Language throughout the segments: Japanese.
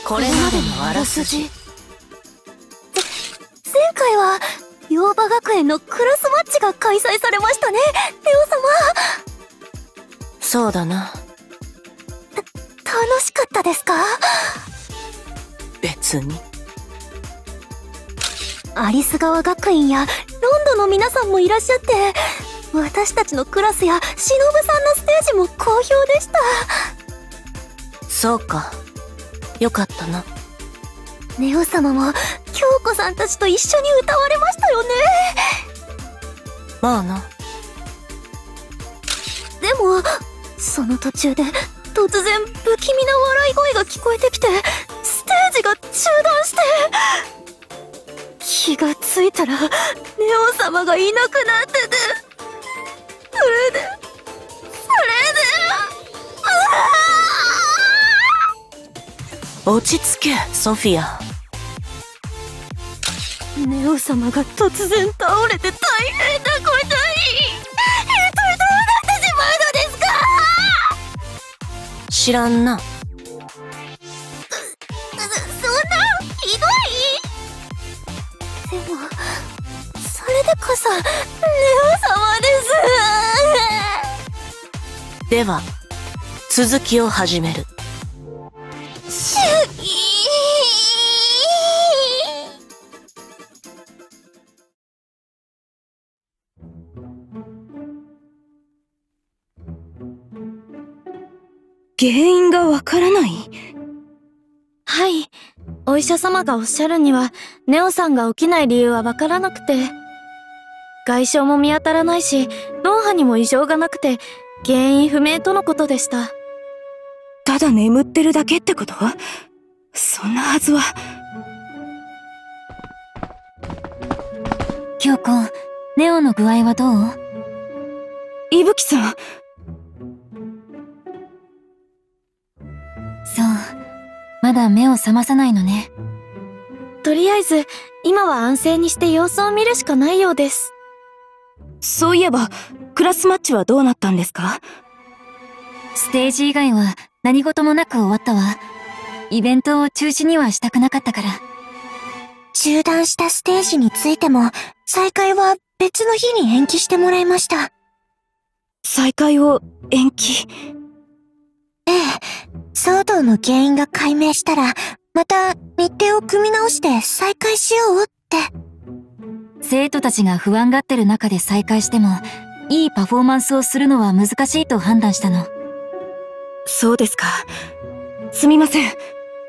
これまでのあらすじ。 前回は洋場学園のクラスマッチが開催されましたね、レオ様。 そうだな。 楽しかったですか？ 別に。 アリス川学院やロンドの皆さんもいらっしゃって、私たちのクラスやしのぶさんのステージも好評でした。 そうか、よかったな。 ネオ様も京子さんたちと一緒に歌われましたよね。 まあな。 でもその途中で突然不気味な笑い声が聞こえてきて、ステージが中断して、気がついたらネオ様がいなくなってて、それで落ち着け、ソフィア。 ネオ様が突然倒れて大変なことに。どうなってしまうのですか？ 知らんな。 そんなひどい。でもそれでこそネオ様です。 では続きを始める。 主義。 原因がわからない？ はい。お医者様がおっしゃるには、ネオさんが起きない理由はわからなくて、外傷も見当たらないし、脳波にも異常がなくて、原因不明とのことでした。 ただ眠ってるだけってこと？そんなはずは。 京子、ネオの具合はどう？ 伊吹さん。 そう、まだ目を覚まさないのね。 とりあえず、今は安静にして様子を見るしかないようです。 そういえば、クラスマッチはどうなったんですか？ ステージ以外は何事もなく終わったわ。イベントを中止にはしたくなかったから。中断したステージについても、再開は別の日に延期してもらいました。 再開を延期？ ええ、騒動の原因が解明したら、また日程を組み直して再開しようって。生徒たちが不安がってる中で再開しても、いいパフォーマンスをするのは難しいと判断したの。 そうですか。すみません。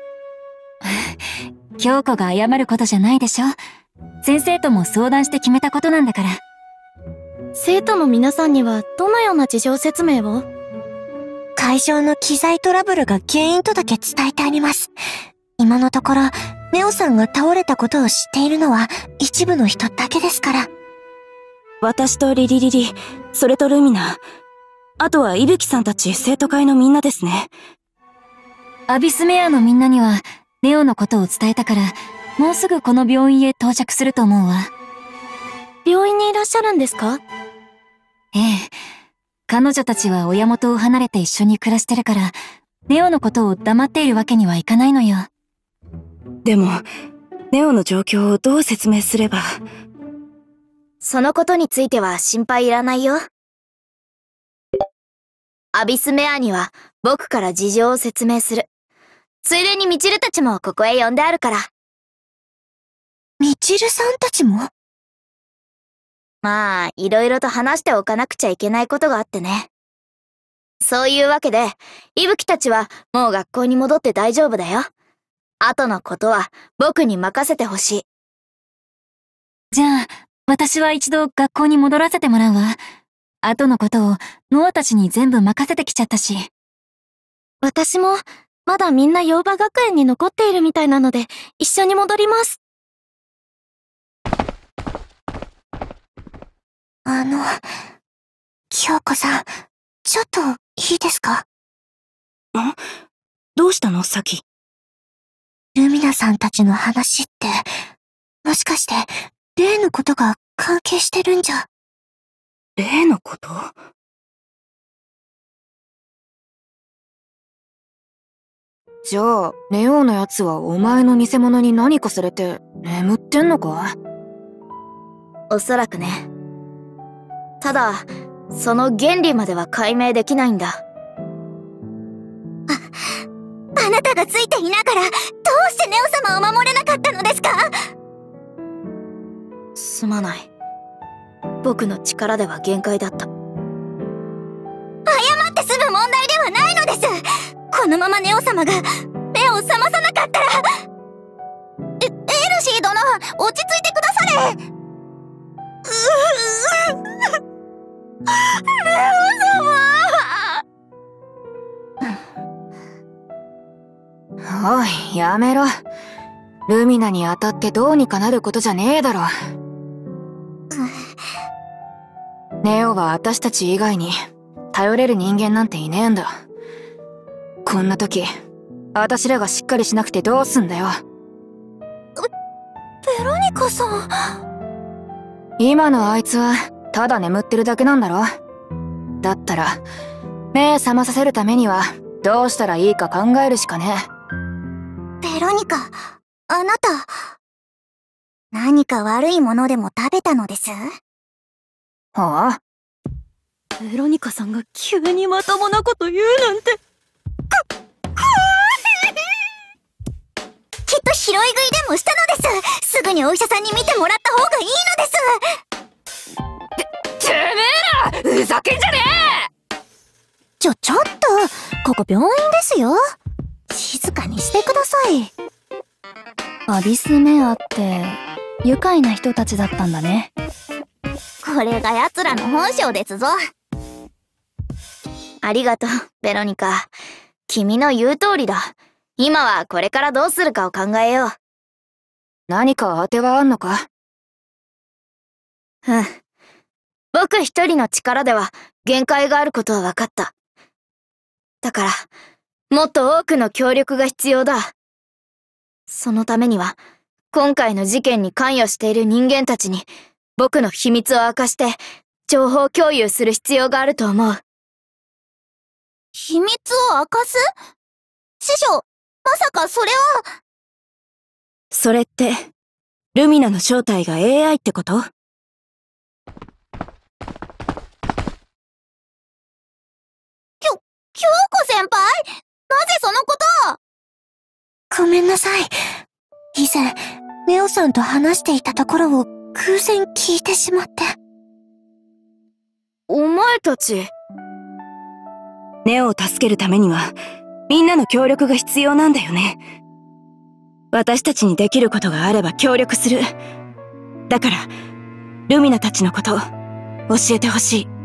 京子が謝ることじゃないでしょ。先生とも相談して決めたことなんだから。 生徒の皆さんにはどのような事情説明を？ 会場の機材トラブルが原因とだけ伝えてあります。今のところ、ネオさんが倒れたことを知っているのは一部の人だけですから。 私とリリリリ、それとルミナ、あとは伊吹さんたち生徒会のみんなですね。 アビスメアのみんなには、ネオのことを伝えたから、もうすぐこの病院へ到着すると思うわ。 病院にいらっしゃるんですか？ ええ。彼女たちは親元を離れて一緒に暮らしてるから、ネオのことを黙っているわけにはいかないのよ。 でも、ネオの状況をどう説明すれば。 そのことについては心配いらないよ。アビスメアには僕から事情を説明する。ついでにミチルたちもここへ呼んであるから。 ミチルさんたちも？ まあ、いろいろと話しておかなくちゃいけないことがあってね。そういうわけで、伊吹たちはもう学校に戻って大丈夫だよ。後のことは僕に任せてほしい。 じゃあ、私は一度学校に戻らせてもらうわ。後のことをノアたちに全部任せてきちゃったし。 私も、まだみんな洋場学園に残っているみたいなので、一緒に戻ります。 京子さん、ちょっといいですか？ どうしたの、サキ？ ルミナさんたちの話って、もしかして、例のことが関係してるんじゃ。 例のこと？ じゃあ、ネオのやつはお前の偽物に何かされて眠ってんのか？ おそらくね。ただ、その原理までは解明できないんだ。 あなたがついていながら、どうしてネオ様を守れなかったのですか？ すまない。僕の力では限界だった。 謝って済む問題ではないのです。このままネオ様が目を覚まさなかったら。エルシー殿、落ち着いてくだされ。ネオ様。 おい、やめろ。ルミナに当たってどうにかなることじゃねえだろ。ネオは私たち以外に頼れる人間なんていねえんだ。こんな時、私らがしっかりしなくてどうすんだよ。 ベロニカさん。 今のあいつはただ眠ってるだけなんだろ。だったら目覚まさせるためにはどうしたらいいか考えるしかねベロニカ、あなた、何か悪いものでも食べたのです？ え。はあ？ ベロニカさんが急にまともなこと言うなんて。 きっと拾い食いでもしたのです。すぐにお医者さんに見てもらった方がいいのです。 てめえら、ふざけんじゃねえ！ ちょっと、ここ病院ですよ。静かにしてください。 アビスメアって愉快な人たちだったんだね。 これが奴らの本性ですぞ。 ありがとう、ベロニカ。君の言う通りだ。今はこれからどうするかを考えよう。 何か当てはあんのか？ うん。僕一人の力では限界があることは分かった。だから、もっと多くの協力が必要だ。そのためには、今回の事件に関与している人間たちに、僕の秘密を明かして、情報共有する必要があると思う。 秘密を明かす？師匠、まさかそれは。 それって、ルミナの正体が AI ってこと？ 京子先輩？なぜそのことを？ごめんなさい。以前、ネオさんと話していたところを偶然聞いてしまって。 お前たち。 ネオを助けるためには、みんなの協力が必要なんだよね。私たちにできることがあれば協力する。だから、ルミナたちのこと、教えてほしい。